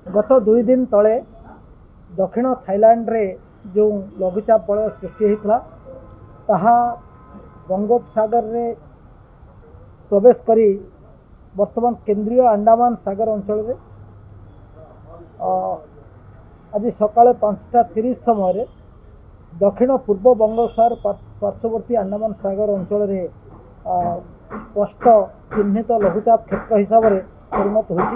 गत 2 दिन तले दक्षिण थाईलैंड रे जो लघुचाप बलय सृष्टि होता ताहा बंगोपसागर रे प्रवेश करी वर्तमान केंद्रीय अंडमान सागर अंचल रे आज सकाल 5:30 समय दक्षिण पूर्व बंगोपसागर पार्श्ववर्ती अंडमान सागर अंचल रे स्पष्ट चिन्हित लघुचाप क्षेत्र हिसाब से परिणत होछि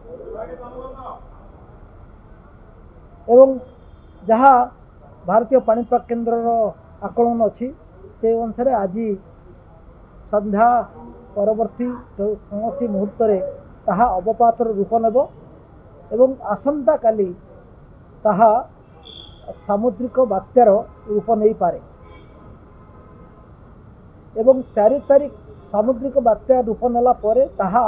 एवं जहाँ भारतीय पाणीपाग केन्द्र आकलन अच्छी से अनुसार आज संध्या परवर्ती कौन मुहूर्त ताहा अवपातर रूप नेब एवं आसंता काली ताहा सामुद्रिक बात्यार रूप नहीं पारे एवं 4 तारीख सामुद्रिक बात्या रूप नेला परे ताहा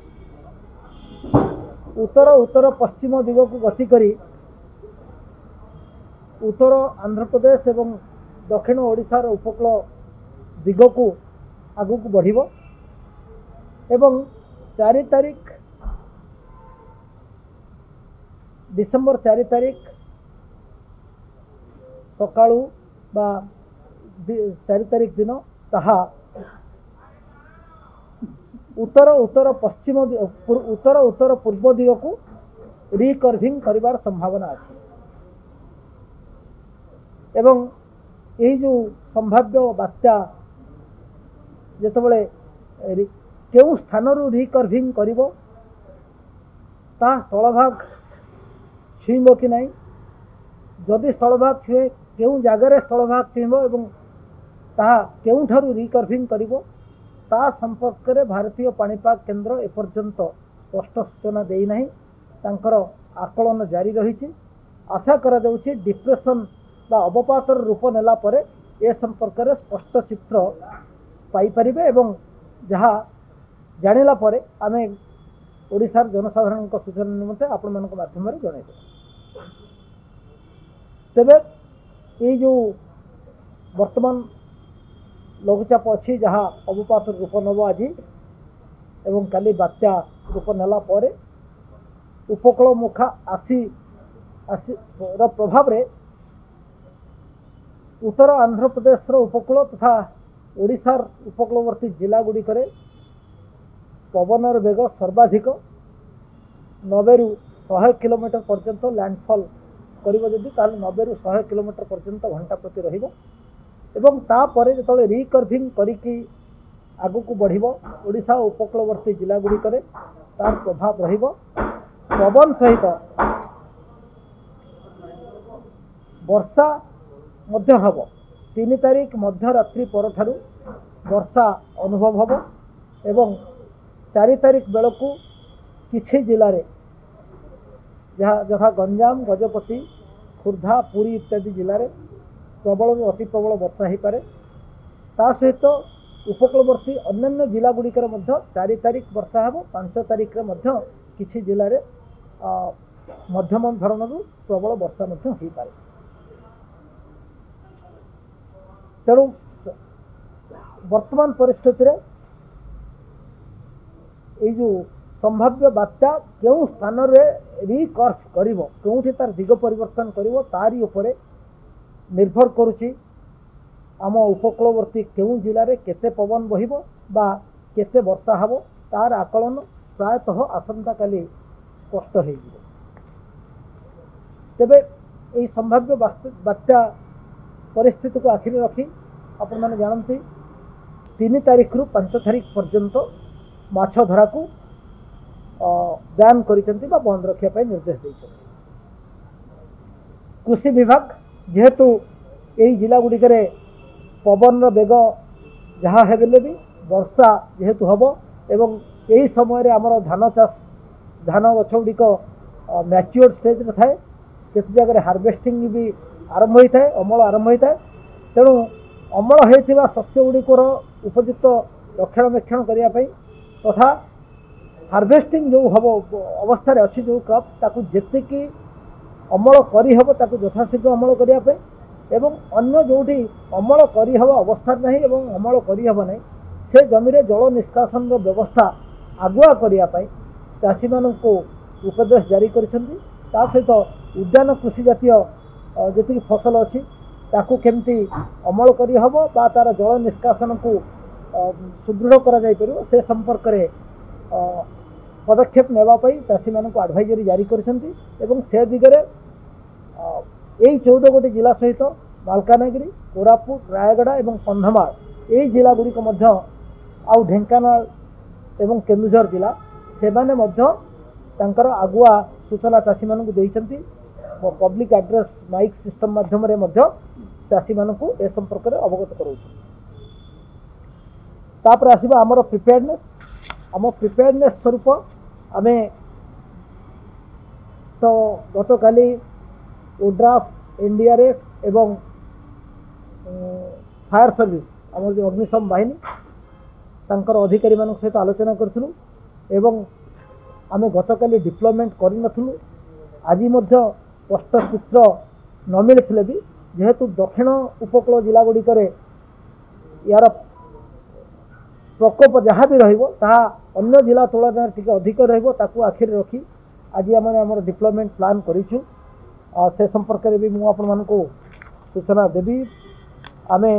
उत्तर उत्तर पश्चिम दिग को गति करी उत्तर आंध्र प्रदेश एवं दक्षिण ओडिशार उपकूल दिग को आगु को बढ़िबो एवं 4 तारीख डिसेम्बर 4 तारीख सकाळू बा 4 तारीख दिन ताहा उत्तर उत्तर पश्चिम उत्तर उत्तर पूर्व दिग को रिकर्विंग करिवार संभावना अछि एवं यही जो संभाव्य बात्या जेतबले केउ स्थानरू रिकर्विंग करिवो ता स्थलभाग छुईब कि नहीं जदि स्थलभाग छुए केउ जगार स्थलभाग छुईब एवं ताहा केउठारू रिकर्विंग करिवो ता संपर्क में भारतीय पाणीपाग केन्द्र एपर्यंत स्पष्ट सूचना देई नहीं तांकर आकलन जारी रही आशा करा जाउछि डिप्रेशन बा अवपातर रूप नेला परे ए संपर्क में स्पष्ट चित्र पाई परिबे एवं जहाँ जानिला परे आमे ओडिशार जनसाधारण सूचना निमंते आपण मानक माध्यम रे जणाइबे तेबे ये जो वर्तमान लघुचाप अच्छी जहाँ अवपातर रूप नब आज एवं काली बात्या रूप नेला परे उपकूल मुखा आसी प्रभाव रे उत्तर आंध्र प्रदेश उपकूल तथा ओडिशार उपकूलवर्ती जिला गुड़िक पवनर बेग सर्वाधिक 90 ରୁ 100 किलोमीटर पर्यंत लैंडफॉल करिवो जदि ताल 90 ରୁ 100 किलोमीटर पर्यंत घंटा प्रति रहिबो एवं तापर जो रिकर्विंग करिकी आगु को बढ़िबो ओडिशा उपकूलवर्ती जिला गुड़िक तार प्रभाव रहिबो पवन सहित वर्षा मध्य हब 3 तारीख मध्य रात्रि पर ठारू वर्षा अनुभव हब एवं 4 तारीख बेलू किछि जिले में जहाँ गंजाम गजपति खुर्धा पुरी इत्यादि जिले में प्रबल अति प्रबल वर्षा हो पारे ता सहित उपकूलवर्ती अन्य जिला गुड़िकर 4 तारीख वर्षा हब 5 तारीख रे किछि जिले में मध्यम धरणर प्रबल वर्षा हो पारे तेणु वर्तमान परिस्थिति रे ये जो संभाव्य बात्या केउ स्थान रे रिकर्व करिवो केउठी तार दिग परिवर्तन करिवो तारी उपरे निर्भर करुची आम उपकूलवर्ती केउ जिले में केते पवन बहिबो बा केते वर्षा हबो तार आकलन प्रायतः आसंता काली स्पष्ट हो तेबे ये संभाव्य बात्या परिस्थिति को आखिरी रखी आपण माने जानती 3 तारीख रु 5 तारीख पर्यंत माछ धरा को बैन करिसेंती बा बंद रखिया पाई निर्देश दैछथि कृषि विभाग जेहेतु यही जिला गुड़िक पवन बेग जहाँ हेबेले भी वर्षा जेहेतु हब एवं यही समय आमर धान चाष धान गछ गुड़िक मैच्योर स्टेज रे थाए केते जगह हार्वेस्टिंग भी आरंभ होता है अमल आरंभ होता है तेणु अमल होता शस्य गुड़िकर उपयुक्त रक्षणाबेक्षण करने तथा हार्वेस्टिंग जो हम अवस्था अच्छी जो क्रॉप ताकू जेतिकी अमल करहब ताकू यथाशीघ्र अमल करने एवं अन्य जोटी अमल करहब अवस्था नहीं एवं अमल करहब नहीं से जमी जल निष्कासन व्यवस्था आगुआ करने चाषी मानू उपदेश जारी करिसेंती। ता सहित उद्यान कृषि जातीय जी फसल अच्छी ताकू केमती अमल करी हबो बा तार जल निष्कासन को सुदृढ़ करा जाय परिबो से संपर्क रे पदक्षेप नेबा पई चाषी मानक एडवाइजरी जारी करिसेंती एवं से दिगरे एई 14 गोटी जिला सहित मालकानगिरी कोरापुट रायगड़ा एवं कंधमाल एई जिला गुड़ी को मध्य आउ ढेंकानाल एवं केन्दुझर जिला से माने मध्य तांकर आगुआ सूचना चाषी मानक देइछंती पब्लिक एड्रेस माइक सिस्टम माध्यम रे मध्य चाषी मानक ए संपर्क रे अवगत कराउछ। तापर आसीबा हमर प्रिपेयरनेस स्वरूप आमे तो गत काली ओड्राफ एनडीआरएफ एवं फायर सर्विस आम जो अग्निशम बाहिनी तांकर अधिकारी मान सहित आलोचना करूँ एवं आमे गत काली डिप्लॉयमेंट करूँ आज मध्य स्पष्ट चित्र न मिलते भी जेहेतु दक्षिण उपकूल जिला गुड़िक यार प्रकोप जहाँ भी रहा जिला तुलन टी अधिक रखी रखी आज आम डिप्लॉयमेंट प्लान करूँ से संपर्क में भी मुझे सूचना देवी। आमे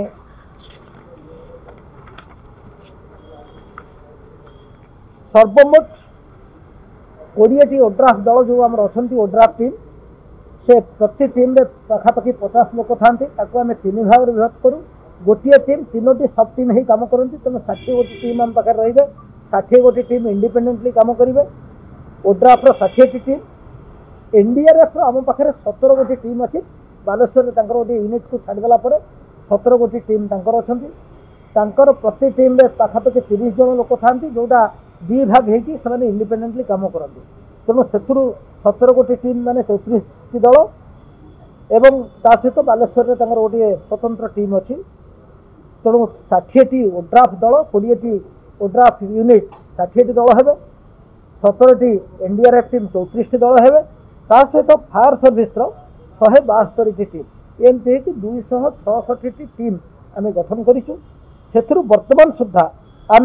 सर्वमोट 20टी ओड्राफ दल जो आम अच्छा ओड्राफ टीम से प्रति टीम रे पाखापाखि 50 लोक था आम 3 भाग विभक्त करूँ। गोटे टीम 3टी सब टीम ही काम करती तेना 60 गोटी टीम आम पाखे रे 60 गोटी टीम इंडिपेंडेंटली काम करेंगे। ओड्राफ 60टी टीम एनडीआरएफ आम पाखे 17 गोटी टीम अच्छी बालेश्वर गोटे यूनिट को छाड़देला 17 गोटी टीम तांकर प्रति टीम रे पाखापाखि 30 जन लोक था जोटा 2 भाग होती इंडिपेंडेंटली काम करती तेणु से 17 गोटी टीम माने 34टी दल एवं ता सहित बालेश्वर में गोटे स्वतंत्र टीम अच्छी तेणु 60टी ओड्राफ दल 20टी ओड्राफ यूनिट 60टी दल हे 17टी एनडीआरएफ टीम 34टी दल हे ता सहित फायर सर्विस 172टी टीम एमती है 266टी टीम आम गठन करूँ। से वर्तमान सुधा आम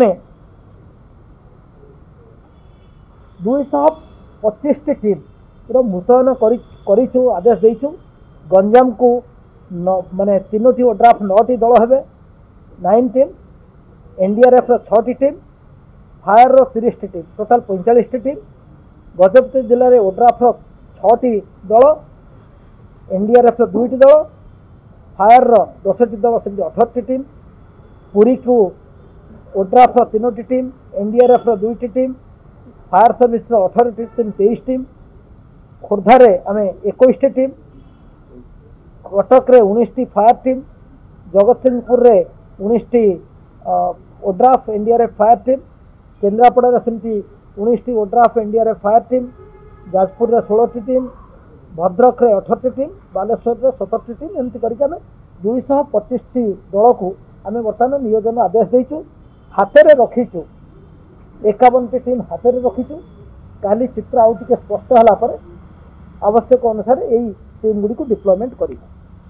225टी टीम मुतयन करूँ आदेश देचु। गंजाम को माने 3टी ओड्राफ 9टी दल हे 9 टीम एनडीआरएफ 6टी टीम फायर 30टी टीम टोटाल 45टी टीम। गजपति जिले में ओड्राफ 6टी दल एनडीआरएफ 2टी दल फायर 10टी दल से 18टी टीम। पुरी को ओड्राफ 3टी टीम एनडीआरएफ 2टी टीम फायर सर्विस 18टी टीम 23 टीम। खोर्धारे आम 21टी टीम कटक रे 19टी फायर टीम जगत सिंहपुर रे 19टी ODRAF NDRF fire team Kendrapara सेमती 19टी ODRAF NDRF fire team Jajpur रे 16टी टीम भद्रक रे 18टी टीम बालेश्वर रे 17टी टीम एमती करके आम 225टी दल को आम बर्तमान नियोजन आदेश देचु हाथ में रखीचु 51टी टीम हाथ में रखीचु। काली चित्र आउ टिके स्पष्ट होला पर आवश्यक अनुसार यही टीम गुड़ी को डिप्लॉयमेंट करूँ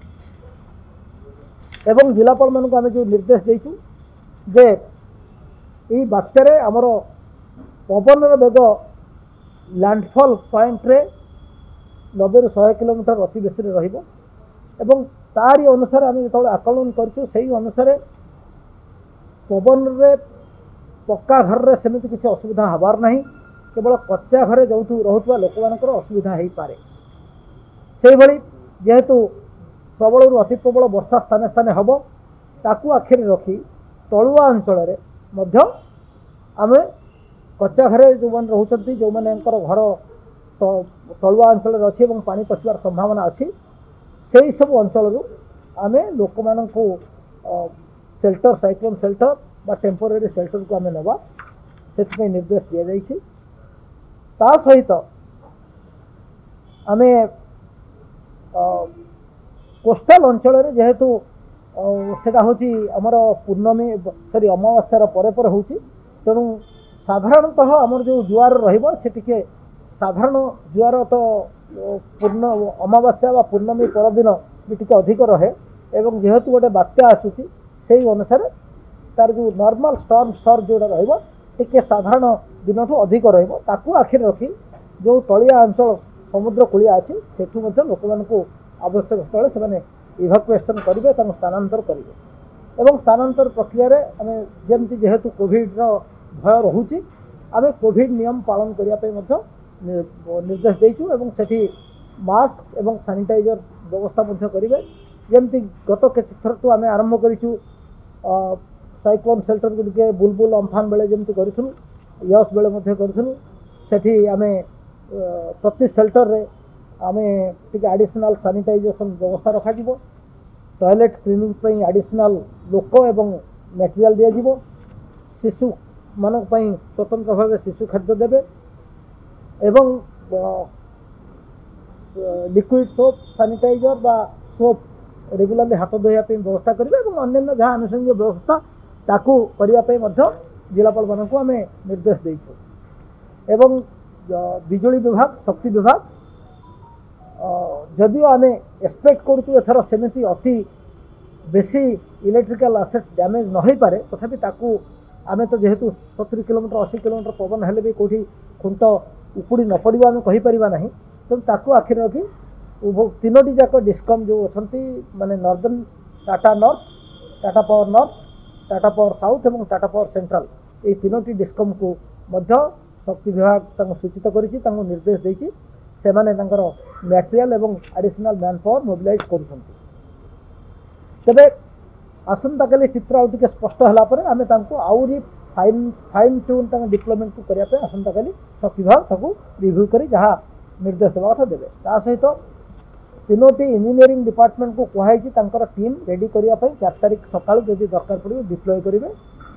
एवं जिलापाल मानक आम जो निर्देश देचु जे यही बात्यार आमर पवन बेग लैंडफॉल पॉइंट रे 90 ରୁ 100 किलोमीटर अति बेसी रहिबो एवं तारी अनुसार आम जो आकलन करूँ से अनुसार पवन रे पक्का घर रे सेमती किसी असुविधा हबार नहीं केवल कच्चा घरे जो रोहुवा लोक मानकर असुविधा हो पारे से भली जेहेतु प्रबल अति प्रबल वर्षा स्थाने स्थाने हम ताकू आखिरी रखी तलुआ अंचल मध्य आम कच्चा घरे जो मैंने रोचती जो मैंने घर तलुआ अंचल अच्छी और पानी पशिबार संभावना अच्छी से सब अंचल आम लोक मान सेल्टर साइक्लोन सेल्टर बा टेम्पोरारी सेल्टर को आम नवा से निर्देश दि जाइए। ता सहित आम कोस्टाल अंचल जेहेतु सेटा होची हमर पूर्णमी सॉरी अमावास्यार परे परे होची तेणु साधारणतः आमर जो जुआर रहिबो से टिके साधारण जुआर तो पूर्ण अमावास्या वा पूर्णमी पर दिन भी टिके अधिक रहे एवं जेहेतु गोटे बात्या आसूची से अनुसार तार जो नॉर्मल स्टॉर्म सर्ज जोड़ा रहिबो टिके साधारण दिन ठू अधिक रहिबो ताकू आखिर रखी जो तलिया अंचल समुद्र कूलिया अच्छी सेठू लोक मानू आवश्यक स्थल से इभाकुएसन करेंगे स्थानांतर करेंगे एवं स्थानांतर प्रक्रिया आम जमती जेहेतु कोविड भय रोचे आम कोविड नियम पालन करने निर्देश देचु एवं सेठी मास्क एवं सैनिटाइजर व्यवस्था करेंगे जमती गत किसी थर तो आम आरंभ करूँ साइक्लोन सेल्टर गुड़िके बुलबुल अम्फान बेले जमी करूँ यस बेले करूँ सेठी आम प्रति सेल्टर रे आम टी एडिशनल सैनिटाइजेशन व्यवस्था रखा टॉयलेट क्लीनिंग एडिशनल लोक एवं मटेरियल दिज्व शिशु मान स्वतंत्र भाव शिशु खाद्य देवे एवं लिक्विड सोप सैनिटाइजर बा सोप रेगुलाली हाथ धोवाई व्यवस्था करेंगे और अन्य जहाँ आनुषंगिक व्यवस्था ताकू करने जिलापाल मानक आम निर्देश देचु एवं बिजुली विभाग शक्ति विभाग जदियो आम एक्सपेक्ट करूँ एथर सेमती अति बेसी इलेक्ट्रिकल आसेट्स डैमेज न हो पारे तथापि ताकू आम तो जेहेतु 70 किलोमीटर 80 किलोमीटर पवन हेले भी कौटी खुंट उपुड़ी न पड़ो आम कहीपर ना तेणु ताकू आखि रखी तीनोटी जाक डिस्कम जो अच्छा माने northern Tata north Tata power north Tata power south और टाटा पावर सेंट्रल ये तीनोटी डिस्कम को मध्य शक्ति विभाग सूचित करिछि निर्देश देछि से माने मटेरियल एवं एडिशनल मैन पावर मोबिलाइज करुछन्ति तबे आसंता काली चित्र आउ टिके स्पष्ट होला परे आमे तांको आउरी फाइन ट्यून डिप्लॉयमेंट को करिया पे आसंता काली शक्ति विभाग ताको रिव्यू करी जहाँ निर्देश देवा कथा देवे ता सहित तीनोटी इंजीनियरिंग डिपार्टमेंट को कहुई टीम रेडी करने 4 तारीख सकाळु जदि दरकार पड़े डिप्लॉय करेंगे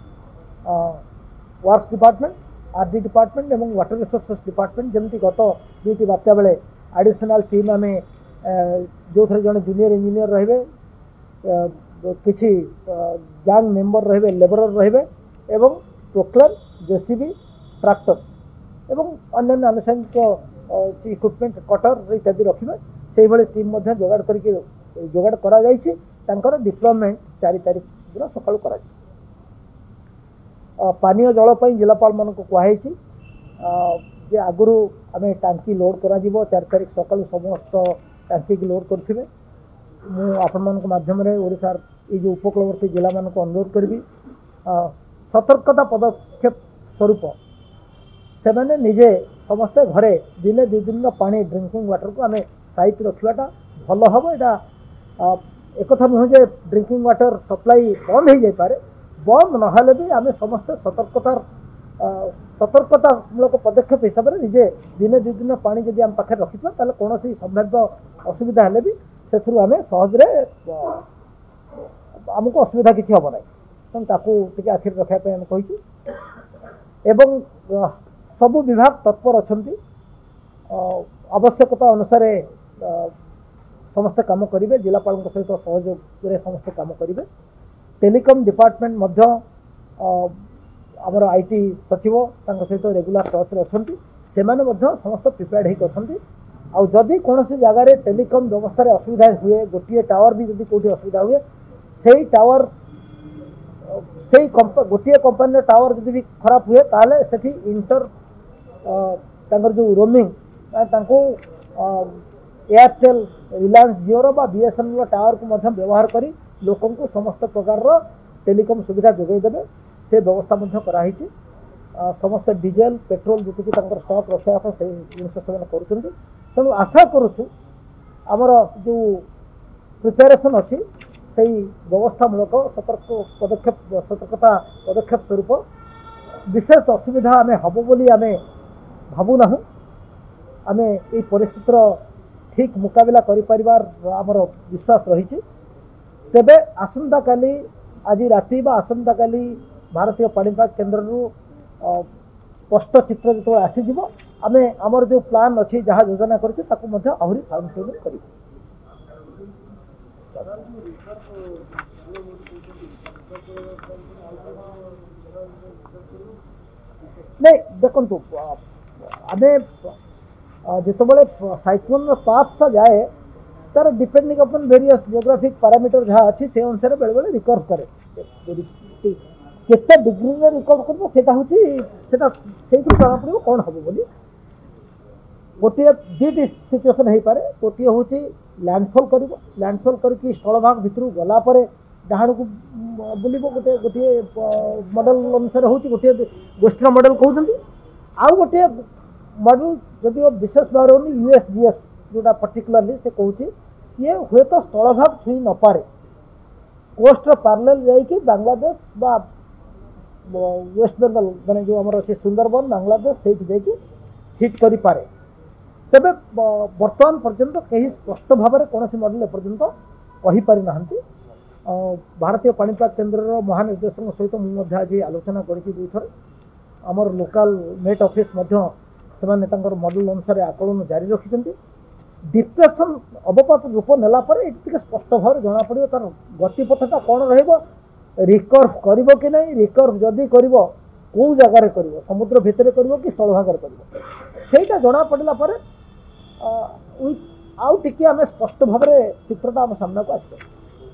वर्क्स डिपार्टमेंट आरडी डिपार्टमेंट एवं वाटर रिसोर्सेस डिपार्टमेंट जमती गत दुईटी बात्या बेले एडिशनल टीम आम जो थे जड़े जूनियर इंजीनियर रहे किसी गैंग मेंबर रहे लेबरर रहे एवं प्रोक्लेन जेसीबी ट्रैक्टर एवं अन्य आनुषंगिक इक्विपमेंट कटर इत्यादि रखिबे से भाई टीम जोगाड़ करके जोगाड़ कर डिप्लॉयमेंट 4 तारीख दिन सकाळु करा पानीय जल जिलापाल मान कहुई जे आगुरी आम टांकी लोड करा 4 तारीख सकाळु समस्त टांकी की लोड करेंगे मुझे ओडिशार ये जो उपकूलवर्ती जिला मान अनुरोध करी सतर्कता पदक्षेप स्वरूप से मैंने निजे समस्ते घरे दिने 2 दिन पानी ड्रिंकिंग वाटर को आम साइट रखाटा भल हम यहाँ एक नुह जे ड्रिंकिंग वाटर सप्लाई बंद हो जापे बंद ना भी आम समस्ते सतर्कतामूलक पदक्षेप हिसाब से निजे दिने 2 दिन पानी जब आम पाखे रखी कौन संभाव्य असुविधा हेले भी से आम सहजरे आमको असुविधा किसी हम ना तेणु ताकू टे आखिर रखापी आम कही एवं सबु विभाग तत्पर अच्छा आवश्यकता अनुसार समस्ते काम करेंगे जिलापाल सहित सहयोग समस्ते काम करेंगे टेलीकॉम डिपार्टमेंट मध्य आमर आईटी सचिव सहित रेगुलर टच अच्छा से समस्त प्रिपेयर्ड हो जदि कौन जगार टेलीकॉम व्यवस्था असुविधा हुए गोटे टावर भी जब कौटी असुविधा हुए से टावर से गोटे कंपानी टावर जब भी खराब हुए ताले सेठी इंटर जो रोमिंग एयरटेल रिलायंस जिओर बा बीएसएनएल टावर को व्यवहार करी लोक को समस्त प्रकार टेलीकॉम सुविधा जोगईदेवे से व्यवस्था कराई समस्त डीजेल पेट्रोल जी स्टॉक रखा था से जिनस से तेणु आशा करुचु आमर जो प्रिपेरेसन अच्छी से व्यवस्थामूलक सतर्कता पदक्षेप स्वरूप विशेष असुविधा आम हम बोली आम भावुना आम ये परिस्थितिर ठीक मुकाबला कर विश्वास रही तेबे आसंता काली आज राति बा आसंता काली भारतीय पाणीपाग केन्द्र स्पष्ट चित्र जो आसीज आम आमर जो प्लान अच्छी जहाँ योजना करूँ आहरी फाइन ट्यूनिंग कर नहीं देखु आम जितेबाला साइक्लोन पाथटा जाए तार डिपेंडिंग अपन वेरियस जियोग्राफिक पैरामीटर जहाँ अच्छी से अनुसार बेले बेले रिकवर करे केते डिग्री रे रिकवर करबो सेटा होची सेटा सेही जना पड़ो कौन हम बोली गोटे दुईटी सिचुएसन हो पारे गोटे हूँ लैंडफॉल कर लैंडफॉल करके स्थलभाग भितर गलापर डाण को बुल गोटे गोटे मॉडल अनुसार हूँ गोटे गोष्ठी मॉडल कहते आउ गोटे मॉडल जदि विशेष भाव में यूएसजीएस जोटा पर्टिकुलरली से कहूँ ये हुए तो स्थलभाग छुई न पारे कोस्टर पैरेलल जाइए बांग्लादेश बा वेस्ट बेंगल माने जो आमर अच्छे सुंदरबन बांग्लादेश से जाइए हिट कर पारे तेरे बर्तमान पर्यंत कहीं स्पष्ट भाव में कौन मॉडल एपर्यंत कहीपरि ना भारतीय पाणीपाग केन्द्र महानिर्देशक सहित मुझे आज आलोचना कर आमर लोकल मेट ऑफिस मॉडल अनुसार आकलन जारी रखिंट डिप्रेशन अवपात रूप नेला स्पष्ट भाव में जना पड़ो तार गतिपथटा कौन रिकर्व कर कि नहीं रिकर्व जदि कर कौ जगार कर समुद्र भितर कर कि स्थलभाग कर जना पड़ा पर आउ टिके आम स्पष्ट भाव में चित्रटा आम सामना को आस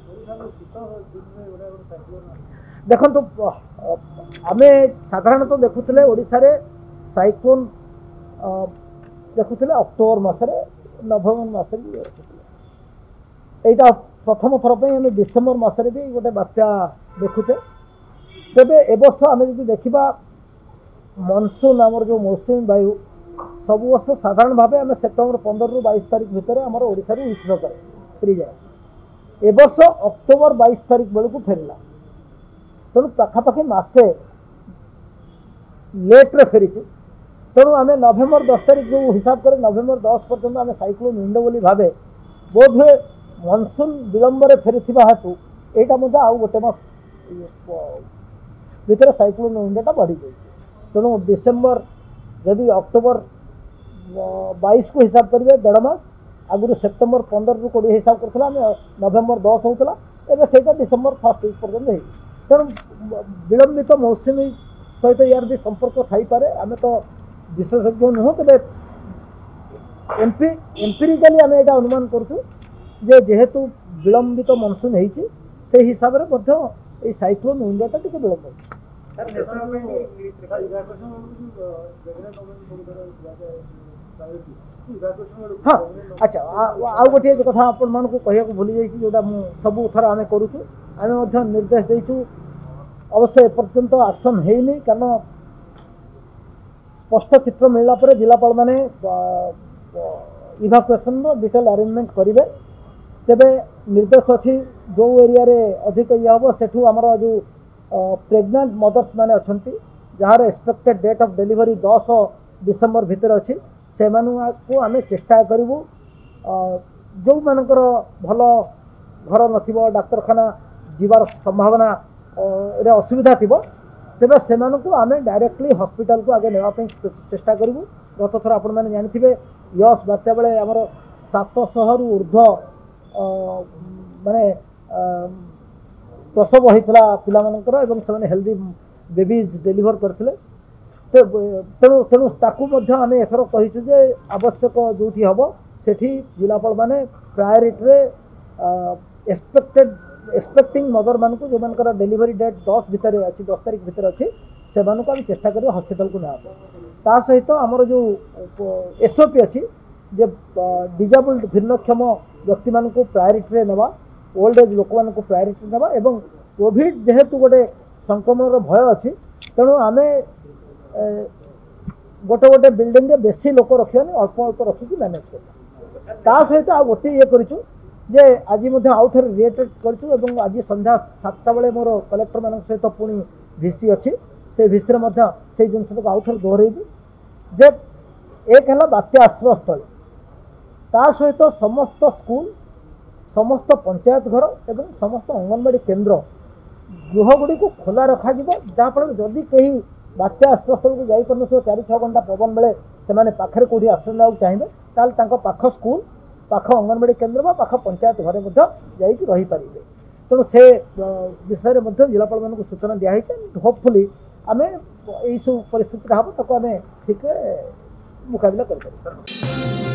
देखो आम साधारणतः देखुले ओडिशा रे साइक्लोन देखुले अक्टोबर मसरे नवेम्बर मसरे यहाँ प्रथम थर पर आम डिसेम्बर मसरे भी गोटे बात्या देखुचे तेरे एवर्ष आम जो देखा मनसून आमर जो मौसुमी वायु सब वर्ष साधारण भाव आम सेप्टेम्बर 15 ରୁ 22 तारीख भितर आमर ओडिशा रू विथड्र करे फेरी जाए एवर्ष अक्टोबर 22 तारीख बेलू फेरला तेणु पाखापाखि मसे लेट्रे फेरी तेणु आम नवेम्बर 10 तारीख जो हिसाब कर नवेम्बर 10 पर्यंत आम साइक्लोन विंडो बोली भावे बोध हुए मनसून विलंब फेरी हेतु यहाँ आउ गोटे मास भितर साइक्लोन विंडोटा बढ़ी जाए तेणु डिसेम्बर जदि अक्टोबर 22 को हिसाब करेंगे 1.5 मास आगुरी सेप्टेम्बर 15 ରୁ 20 हिसाब करथिला नवेम्बर 10 होता एवं डिसेम्बर 1 वीक पर्यटन तेणु विलंबित मौसुमी सहित यार भी संपर्क थी पारे आम तो विशेषज्ञ नुह तेरे एम्पिरिकली आम यहाँ अनुमान करूँ जेहेतु विलंबित मनसून हो हिसाब से साइक्लोन विंडोटा टी विलंब हाँ अच्छा आउ गोटे कथा आपण मान को कहया भूली जाइए जोटा सबू थर आम करूँ आम निर्देश देचु अवश्य एपर्यंत एक्शन है कारण स्पष्ट चित्र मिलला पर जिलापाल माने इवाकुएसन डिटेल अरेंजमेंट करेंगे तेरे निर्देश अच्छी जो एरिया रे अधिक ये हम सेठू आमर जो प्रेग्नेंट मदर्स माने अच्छी जार expected date of delivery 10 December भितर अच्छी से को आम चेष्टा करूँ जो मानकर भल घर न डाक्तरखाना जीवार संभावना रे असुविधा थी तेरे से आम डायरेक्टली हॉस्पिटल को आगे नापी चेष्टा करूँ गत थर आपण मैंने जानी यस बात्या बेले आमर 700 रु ऊर्ध्व माने प्रसव होता पिलामानकर एवं से हेल्दी बेबीज डेलीवर करते तेणु तेणु ताकू आम एथर कहीचु जे आवश्यक जो हम से जिलापाल माने प्रायोरिटी एक्सपेक्टिंग मदर मान को जो मानकर डिलीवरी डेट 10 भितर अच्छी 10 तारीख भितर अच्छी से आम चेष्टा करें हॉस्पिटल को ना सहित आमर जो एसओपी अच्छी जे डिजेबल्ड भिन्नक्षम व्यक्ति मान को प्रायोरिटी नेबा ओल्ड एज लोक मान को प्रायोरिटी नेबा एवं कोविड जेहेतु गोटे संक्रमण भय अच्छी तेणु आम गोटे गोटे बिल्डिंग रे बेसी लोक रखानी अल्प अल्प रखिकी मैनेज कर सहित आ गोटे ये करूँ जे आज आउ थे रिएटेड करूँ आज संध्या 7टा बेले मोर कलेक्टर मान सहित पुणी भिसी अच्छी से भिसी से जिन आउ थे दोहरेबी जे एक है बात्या आश्रयस्थल ता सहित समस्त स्कूल समस्त पंचायत घर एवं समस्त अंगनवाड़ी केन्द्र गृहगुड़ी को खोला रखा जहाँफल जदि कहीं बात्या आश्रयस्थल को जापर 4-6 घंटा पवन बेले से पाखे कौटी आश्रय ना चाहिए पाख स्कूल पाख अंगनवाड़ी केन्द्र पाख पंचायत घरे रही पारे तेणु से विषय में जिलापाल मान सूचना दिखाई होपफुली आम यही सब परिस्थिति हम ताको आम ठीक मुकाबला कर।